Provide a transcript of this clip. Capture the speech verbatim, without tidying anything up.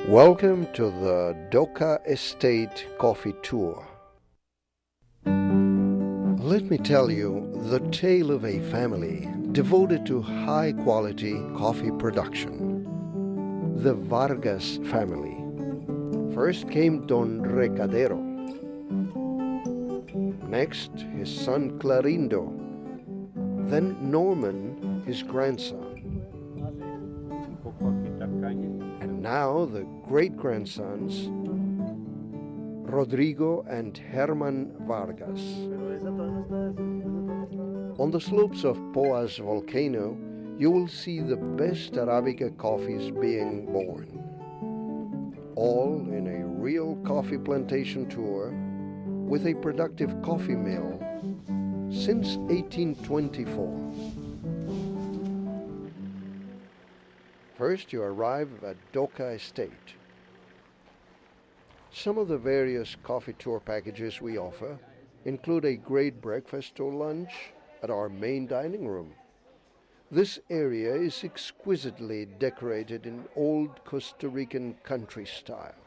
Welcome to the Doka Estate Coffee Tour. Let me tell you the tale of a family devoted to high-quality coffee production. The Vargas family. First came Don Recadero. Next, his son Clarindo. Then Norman, his grandson. And now the great-grandsons, Rodrigo and Herman Vargas. On the slopes of Poas volcano, you will see the best Arabica coffees being born. All in a real coffee plantation tour with a productive coffee mill since eighteen twenty-four. First, you arrive at Doka Estate. Some of the various coffee tour packages we offer include a great breakfast or lunch at our main dining room. This area is exquisitely decorated in old Costa Rican country style.